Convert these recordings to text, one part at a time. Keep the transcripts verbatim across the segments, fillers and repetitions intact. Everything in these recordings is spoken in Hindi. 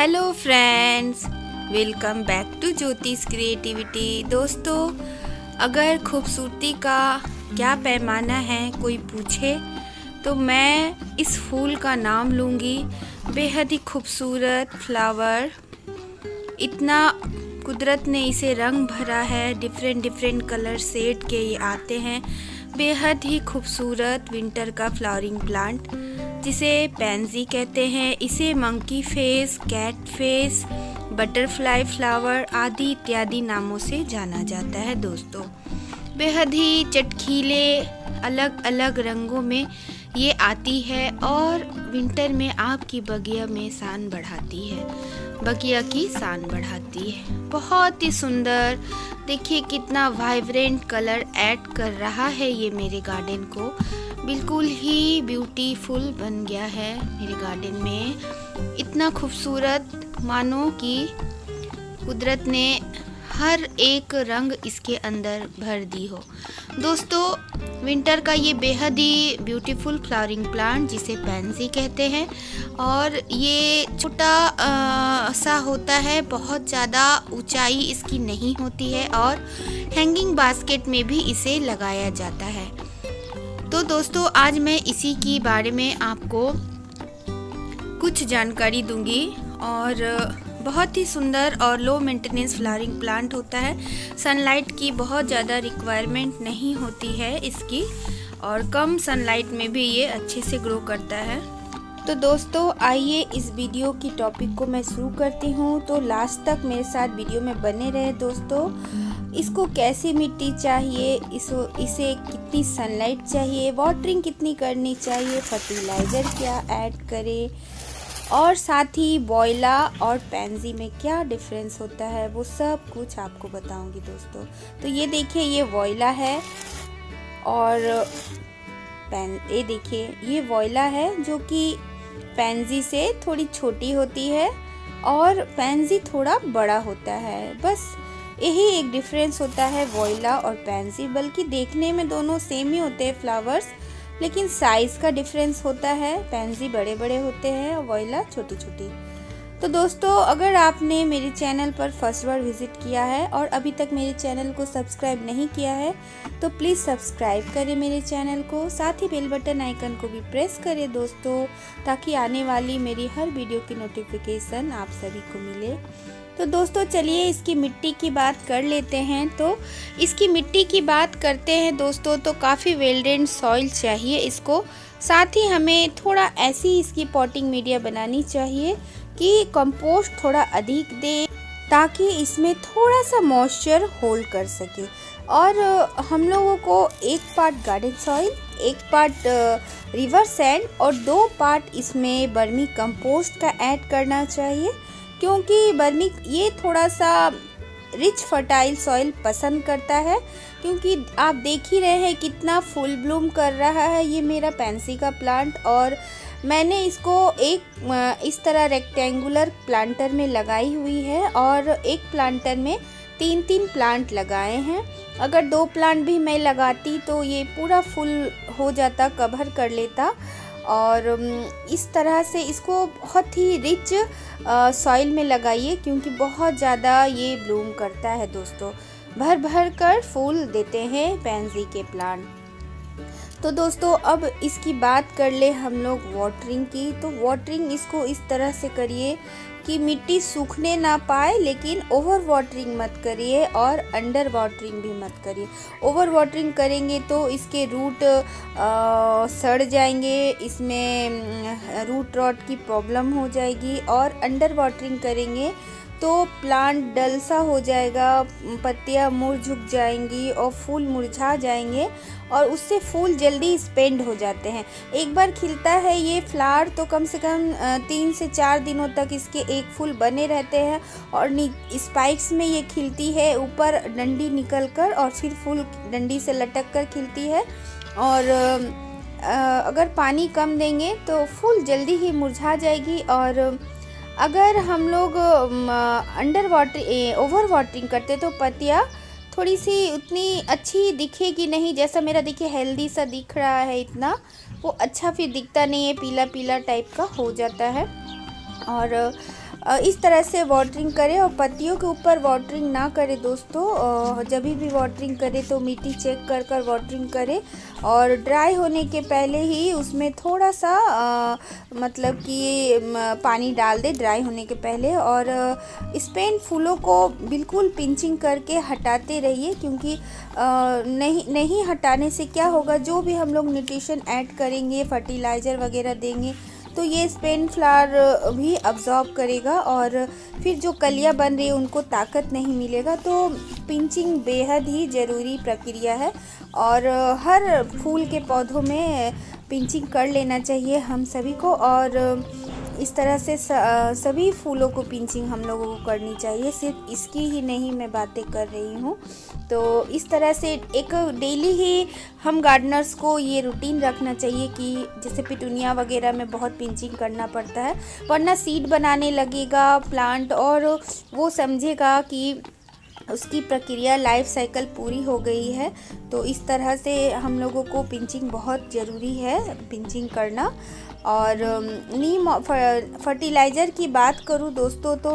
Hello friends, welcome back to Jyotish creativity. दोस्तों, अगर खूबसूरती का क्या पैमाना है कोई पूछे तो मैं इस फूल का नाम लूँगी। बेहद ही खूबसूरत फ्लावर, इतना कुदरत ने इसे रंग भरा है, डिफरेंट डिफरेंट कलर शेड के ये आते हैं। बेहद ही खूबसूरत विंटर का फ्लावरिंग प्लांट जिसे पैंजी कहते हैं। इसे monkey face, cat face, butterfly flower आदि इत्यादि नामों से जाना जाता है। दोस्तों, बेहद ही चटकीले अलग अलग रंगों में ये आती है और विंटर में आपकी बगिया में शान बढ़ाती है, बगिया की शान बढ़ाती है। बहुत ही सुंदर, देखिए कितना वाइब्रेंट कलर ऐड कर रहा है ये मेरे गार्डन को। बिल्कुल ही ब्यूटीफुल बन गया है मेरे गार्डन में। इतना खूबसूरत, मानो कि कुदरत ने हर एक रंग इसके अंदर भर दी हो। दोस्तों, विंटर का ये बेहद ही ब्यूटीफुल फ्लावरिंग प्लांट जिसे पैंजी कहते हैं, और ये छोटा सा होता है, बहुत ज़्यादा ऊंचाई इसकी नहीं होती है और हैंगिंग बास्केट में भी इसे लगाया जाता है। तो दोस्तों, आज मैं इसी के बारे में आपको कुछ जानकारी दूंगी। और बहुत ही सुंदर और लो मेंटेनेंस फ्लावरिंग प्लांट होता है। सनलाइट की बहुत ज़्यादा रिक्वायरमेंट नहीं होती है इसकी, और कम सनलाइट में भी ये अच्छे से ग्रो करता है। तो दोस्तों, आइए इस वीडियो की टॉपिक को मैं शुरू करती हूँ। तो लास्ट तक मेरे साथ वीडियो में बने रहे। दोस्तों, इसको कैसी मिट्टी चाहिए, इसको इसे कितनी सनलाइट चाहिए, वाटरिंग कितनी करनी चाहिए, फर्टिलाइज़र क्या ऐड करें, और साथ ही वोइला और पैंजी में क्या डिफरेंस होता है, वो सब कुछ आपको बताऊंगी। दोस्तों, तो ये देखिए, ये वोइला है और पैन ये देखिए ये वोइला है जो कि पैंजी से थोड़ी छोटी होती है और पैंजी थोड़ा बड़ा होता है। बस यही एक डिफरेंस होता है वोइला और पैंजी। बल्कि देखने में दोनों सेम ही होते हैं फ्लावर्स, लेकिन साइज़ का डिफरेंस होता है। पैंजी बड़े बड़े होते हैं और वोइला छोटी छोटी। तो दोस्तों, अगर आपने मेरे चैनल पर फर्स्ट बार विजिट किया है और अभी तक मेरे चैनल को सब्सक्राइब नहीं किया है तो प्लीज़ सब्सक्राइब करें मेरे चैनल को। साथ ही बेल बटन आइकन को भी प्रेस करें दोस्तों, ताकि आने वाली मेरी हर वीडियो की नोटिफिकेशन आप सभी को मिले। तो दोस्तों, चलिए इसकी मिट्टी की बात कर लेते हैं। तो इसकी मिट्टी की बात करते हैं दोस्तों, तो काफ़ी वेल ड्रेन्ड सॉइल चाहिए इसको। साथ ही हमें थोड़ा ऐसी इसकी पॉटिंग मीडिया बनानी चाहिए कि कंपोस्ट थोड़ा अधिक दे, ताकि इसमें थोड़ा सा मॉइस्चर होल्ड कर सके। और हम लोगों को एक पार्ट गार्डन सॉइल, एक पार्ट रिवर सैंड और दो पार्ट इसमें बर्मी कंपोस्ट का ऐड करना चाहिए, क्योंकि बर्मी ये थोड़ा सा रिच फर्टाइल सॉइल पसंद करता है। क्योंकि आप देख ही रहे हैं कितना फुल ब्लूम कर रहा है ये मेरा पैंसी का प्लांट, और मैंने इसको एक इस तरह रेक्टेंगुलर प्लांटर में लगाई हुई है और एक प्लांटर में तीन तीन प्लांट लगाए हैं। अगर दो प्लांट भी मैं लगाती तो ये पूरा फुल हो जाता, कवर कर लेता। और इस तरह से इसको बहुत ही रिच सॉइल में लगाइए, क्योंकि बहुत ज़्यादा ये ब्लूम करता है। दोस्तों, भर भर कर फूल देते हैं पैंजी के प्लांट। तो दोस्तों, अब इसकी बात कर ले हम लोग वाटरिंग की। तो वाटरिंग इसको इस तरह से करिए कि मिट्टी सूखने ना पाए, लेकिन ओवर वाटरिंग मत करिए और अंडर वाटरिंग भी मत करिए। ओवर वाटरिंग करेंगे तो इसके रूट आ, सड़ जाएंगे, इसमें रूट रॉट की प्रॉब्लम हो जाएगी। और अंडर वाटरिंग करेंगे तो प्लांट डल सा हो जाएगा, पत्तियां मुड़ झुक जाएंगी और फूल मुरझा जाएंगे, और उससे फूल जल्दी स्पेंड हो जाते हैं। एक बार खिलता है ये फ्लावर तो कम से कम तीन से चार दिनों तक इसके एक फूल बने रहते हैं, और स्पाइक्स में ये खिलती है, ऊपर डंडी निकल कर और फिर फूल डंडी से लटक कर खिलती है। और अगर पानी कम देंगे तो फूल जल्दी ही मुरझा जाएगी। और अगर हम लोग अंडर वाटर ओवर वाटरिंग करते तो पत्तियाँ थोड़ी सी उतनी अच्छी दिखेगी नहीं। जैसा मेरा देखिए हेल्दी सा दिख रहा है, इतना वो अच्छा फिर दिखता नहीं है, पीला पीला टाइप का हो जाता है। और इस तरह से वाटरिंग करें और पत्तियों के ऊपर वाटरिंग ना करें दोस्तों। जब भी वाटरिंग करें तो मिट्टी चेक कर कर वाटरिंग करें और ड्राई होने के पहले ही उसमें थोड़ा सा आ, मतलब कि पानी डाल दें ड्राई होने के पहले। और स्पेन फूलों को बिल्कुल पिंचिंग करके हटाते रहिए, क्योंकि आ, नहीं नहीं हटाने से क्या होगा, जो भी हम लोग न्यूट्रिशन ऐड करेंगे, फर्टिलाइज़र वगैरह देंगे तो ये स्पेन फ्लावर भी अब्जॉर्ब करेगा और फिर जो कलियां बन रही है उनको ताकत नहीं मिलेगा। तो पिंचिंग बेहद ही ज़रूरी प्रक्रिया है और हर फूल के पौधों में पिंचिंग कर लेना चाहिए हम सभी को। और इस तरह से सभी फूलों को पिंचिंग हम लोगों को करनी चाहिए, सिर्फ इसकी ही नहीं मैं बातें कर रही हूँ। तो इस तरह से एक डेली ही हम गार्डनर्स को ये रूटीन रखना चाहिए कि जैसे पिटूनिया वगैरह में बहुत पिंचिंग करना पड़ता है, वरना सीड बनाने लगेगा प्लांट और वो समझेगा कि उसकी प्रक्रिया लाइफ साइकिल पूरी हो गई है। तो इस तरह से हम लोगों को पिंचिंग बहुत ज़रूरी है, पिंचिंग करना। और नीम फर्टिलाइज़र की बात करूँ दोस्तों तो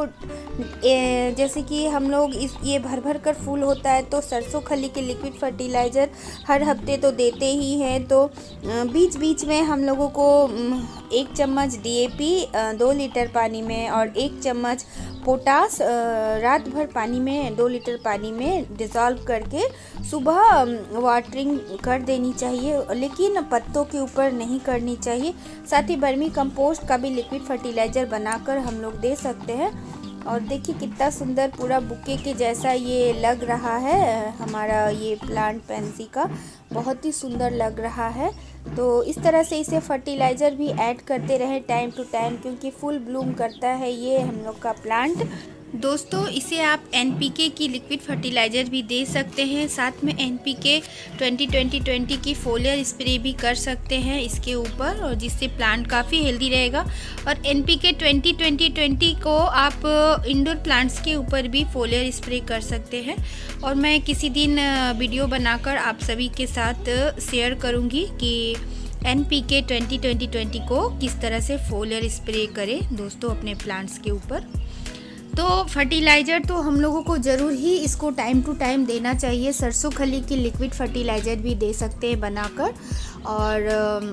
ए, जैसे कि हम लोग इस ये भर भर कर फूल होता है तो सरसों खली के लिक्विड फर्टिलाइज़र हर हफ्ते तो देते ही हैं। तो बीच बीच में हम लोगों को एक चम्मच डी ए पी दो लीटर पानी में और एक चम्मच पोटास रात भर पानी में दो लीटर पानी में डिज़ोल्व करके सुबह वाटरिंग कर देनी चाहिए, लेकिन पत्तों के ऊपर नहीं करनी चाहिए। साथ ही वर्मी कंपोस्ट का भी लिक्विड फर्टिलाइज़र बनाकर हम लोग दे सकते हैं। और देखिए कितना सुंदर पूरा बुके के जैसा ये लग रहा है, हमारा ये प्लांट पेंसी का बहुत ही सुंदर लग रहा है। तो इस तरह से इसे फर्टिलाइज़र भी ऐड करते रहें टाइम टू टाइम, क्योंकि फुल ब्लूम करता है ये हम लोग का प्लांट। दोस्तों इसे आप एन पी के की लिक्विड फर्टिलाइज़र भी दे सकते हैं, साथ में N P K twenty twenty twenty की फोलियर स्प्रे भी कर सकते हैं इसके ऊपर, और जिससे प्लांट काफ़ी हेल्दी रहेगा। और N P K twenty twenty twenty को आप इंडोर प्लांट्स के ऊपर भी फोलियर स्प्रे कर सकते हैं, और मैं किसी दिन वीडियो बनाकर आप सभी के साथ शेयर करूँगी कि N P K twenty twenty twenty को किस तरह से फोलियर स्प्रे करें दोस्तों अपने प्लांट्स के ऊपर। तो फर्टिलाइज़र तो हम लोगों को ज़रूर ही इसको टाइम टू टाइम देना चाहिए। सरसों खली की लिक्विड फर्टिलाइज़र भी दे सकते हैं बनाकर, और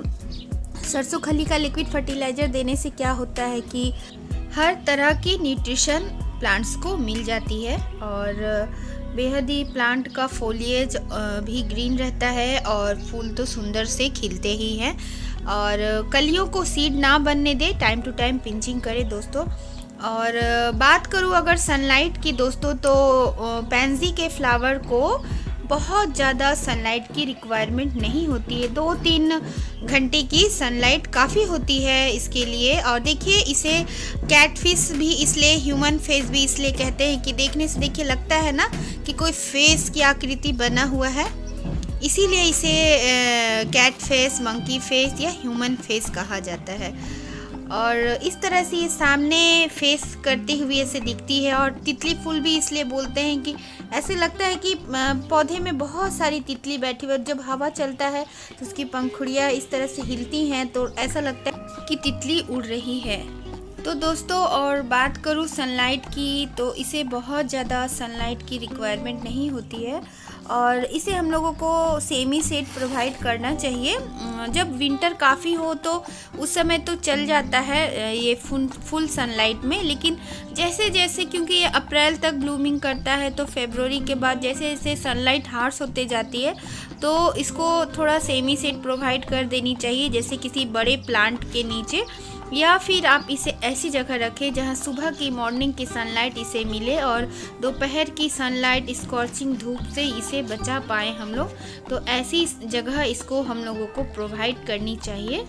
सरसों खली का लिक्विड फर्टिलाइज़र देने से क्या होता है कि हर तरह की न्यूट्रिशन प्लांट्स को मिल जाती है और बेहद ही प्लांट का फोलिएज भी ग्रीन रहता है और फूल तो सुंदर से खिलते ही हैं। और कलियों को सीड ना बनने दे, टाइम टू टाइम पिंचिंग करें दोस्तों। और बात करूँ अगर सनलाइट की दोस्तों, तो पेंसी के फ्लावर को बहुत ज़्यादा सनलाइट की रिक्वायरमेंट नहीं होती है, दो तीन घंटे की सनलाइट काफ़ी होती है इसके लिए। और देखिए इसे कैटफिश भी इसलिए, ह्यूमन फेस भी इसलिए कहते हैं कि देखने से देखिए लगता है ना कि कोई फेस की आकृति बना हुआ है, इसीलिए इसे कैट फेस, मंकी फेस या ह्यूमन फेस कहा जाता है। और इस तरह से ये सामने फेस करते हुए ऐसे दिखती है। और तितली फूल भी इसलिए बोलते हैं कि ऐसे लगता है कि पौधे में बहुत सारी तितली बैठी हुई है, जब हवा चलता है तो उसकी पंखुड़ियाँ इस तरह से हिलती हैं तो ऐसा लगता है कि तितली उड़ रही है। तो दोस्तों और बात करूँ सनलाइट की, तो इसे बहुत ज़्यादा सनलाइट की रिक्वायरमेंट नहीं होती है और इसे हम लोगों को सेमी सेट प्रोवाइड करना चाहिए। जब विंटर काफ़ी हो तो उस समय तो चल जाता है ये फुल फुल सनलाइट में, लेकिन जैसे जैसे क्योंकि ये अप्रैल तक ब्लूमिंग करता है तो फरवरी के बाद जैसे जैसे सनलाइट हार्श होते जाती है तो इसको थोड़ा सेमी सेट प्रोवाइड कर देनी चाहिए, जैसे किसी बड़े प्लांट के नीचे, या फिर आप इसे ऐसी जगह रखें जहां सुबह की मॉर्निंग की सनलाइट इसे मिले और दोपहर की सनलाइट स्कॉर्चिंग धूप से इसे बचा पाए हम लोग। तो ऐसी जगह इसको हम लोगों को प्रोवाइड करनी चाहिए।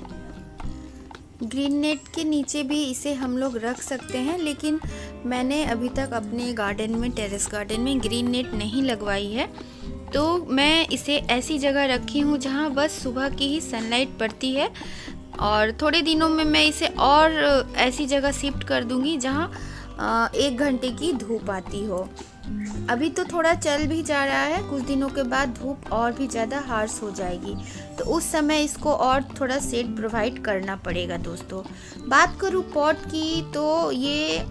ग्रीन नेट के नीचे भी इसे हम लोग रख सकते हैं, लेकिन मैंने अभी तक अपने गार्डन में, टेरेस गार्डन में ग्रीन नेट नहीं लगवाई है, तो मैं इसे ऐसी जगह रखी हूँ जहाँ बस सुबह की ही सनलाइट पड़ती है। और थोड़े दिनों में मैं इसे और ऐसी जगह शिफ्ट कर दूंगी जहाँ एक घंटे की धूप आती हो। अभी तो थोड़ा चल भी जा रहा है, कुछ दिनों के बाद धूप और भी ज़्यादा हार्श हो जाएगी, तो उस समय इसको और थोड़ा शेड प्रोवाइड करना पड़ेगा दोस्तों। बात करूँ पॉट की, तो ये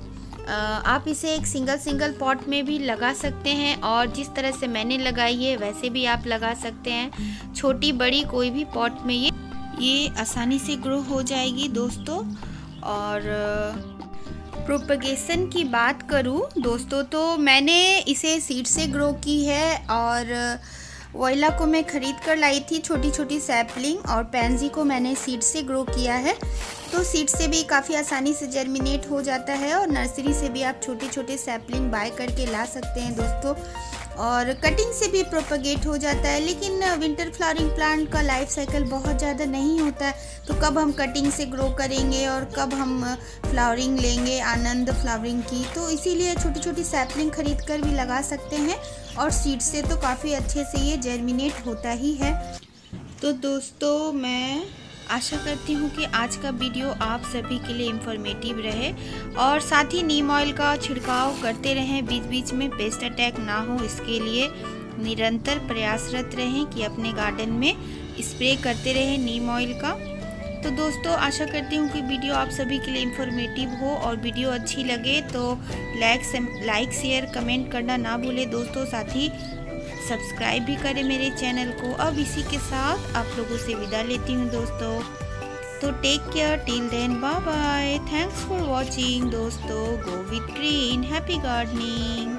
आप इसे एक सिंगल सिंगल पॉट में भी लगा सकते हैं और जिस तरह से मैंने लगाई है वैसे भी आप लगा सकते हैं। छोटी बड़ी कोई भी पॉट में ये ये आसानी से ग्रो हो जाएगी दोस्तों। और प्रोपगेशन की बात करूं दोस्तों तो मैंने इसे सीड से ग्रो की है और वोइला को मैं ख़रीद कर लाई थी छोटी छोटी सैपलिंग, और पैंजी को मैंने सीड से ग्रो किया है। तो सीड से भी काफ़ी आसानी से जर्मिनेट हो जाता है और नर्सरी से भी आप छोटे छोटे सैपलिंग बाय करके ला सकते हैं दोस्तों। और कटिंग से भी प्रोपगेट हो जाता है, लेकिन विंटर फ्लावरिंग प्लांट का लाइफ साइकिल बहुत ज़्यादा नहीं होता है, तो कब हम कटिंग से ग्रो करेंगे और कब हम फ्लावरिंग लेंगे आनंद फ्लावरिंग की। तो इसीलिए छोटी छोटी सैपलिंग खरीद कर भी लगा सकते हैं और सीड से तो काफ़ी अच्छे से ये जर्मिनेट होता ही है। तो दोस्तों मैं आशा करती हूँ कि आज का वीडियो आप सभी के लिए इंफॉर्मेटिव रहे और साथ ही नीम ऑयल का छिड़काव करते रहें, बीच बीच में पेस्ट अटैक ना हो इसके लिए निरंतर प्रयासरत रहें कि अपने गार्डन में स्प्रे करते रहें नीम ऑयल का। तो दोस्तों आशा करती हूँ कि वीडियो आप सभी के लिए इंफॉर्मेटिव हो और वीडियो अच्छी लगे तो लाइक लाइक शेयर कमेंट करना ना भूलें दोस्तों। साथ ही सब्सक्राइब भी करें मेरे चैनल को। अब इसी के साथ आप लोगों से विदा लेती हूँ दोस्तों। तो take care till then, bye bye, thanks for watching दोस्तों। Go with green, happy gardening.